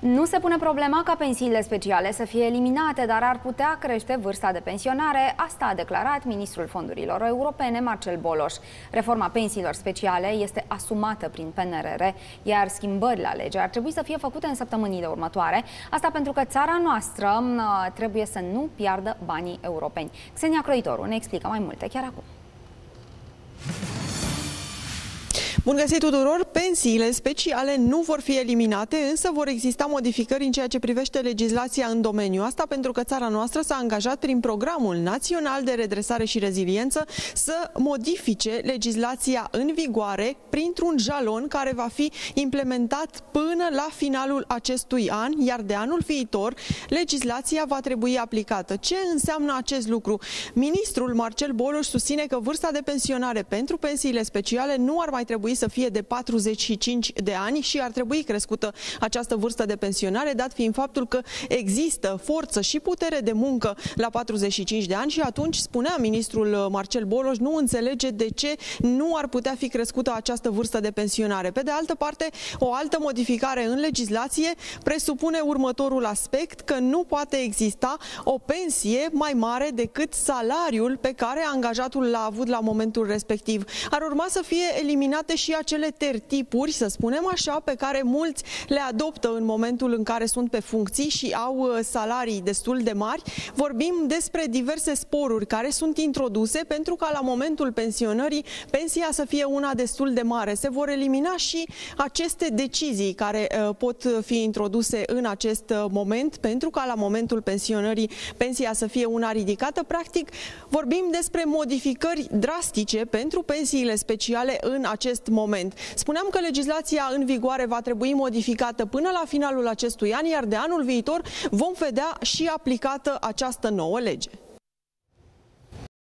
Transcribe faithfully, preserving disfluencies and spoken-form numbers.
Nu se pune problema ca pensiile speciale să fie eliminate, dar ar putea crește vârsta de pensionare. Asta a declarat ministrul fondurilor europene, Marcel Boloș. Reforma pensiilor speciale este asumată prin P N R R, iar schimbările la lege ar trebui să fie făcute în săptămânile următoare. Asta pentru că țara noastră trebuie să nu piardă banii europeni. Xenia Croitoru ne explică mai multe chiar acum. Bun găsit tuturor! Pensiile speciale nu vor fi eliminate, însă vor exista modificări în ceea ce privește legislația în domeniu. Asta pentru că țara noastră s-a angajat prin Programul Național de Redresare și Reziliență să modifice legislația în vigoare printr-un jalon care va fi implementat până la finalul acestui an, iar de anul viitor legislația va trebui aplicată. Ce înseamnă acest lucru? Ministrul Marcel Boloș susține că vârsta de pensionare pentru pensiile speciale nu ar mai trebui să fie de patruzeci și cinci de ani și ar trebui crescută această vârstă de pensionare, dat fiind faptul că există forță și putere de muncă la patruzeci și cinci de ani și atunci, spunea ministrul Marcel Boloș, nu înțelege de ce nu ar putea fi crescută această vârstă de pensionare. Pe de altă parte, o altă modificare în legislație presupune următorul aspect, că nu poate exista o pensie mai mare decât salariul pe care angajatul l-a avut la momentul respectiv. Ar urma să fie eliminate și acele tertipuri, să spunem așa, pe care mulți le adoptă în momentul în care sunt pe funcții și au salarii destul de mari. Vorbim despre diverse sporuri care sunt introduse pentru ca la momentul pensionării pensia să fie una destul de mare. Se vor elimina și aceste decizii care pot fi introduse în acest moment pentru ca la momentul pensionării pensia să fie una ridicată. Practic, vorbim despre modificări drastice pentru pensiile speciale în acest moment. Spuneam că legislația în vigoare va trebui modificată până la finalul acestui an, iar de anul viitor vom vedea și aplicată această nouă lege.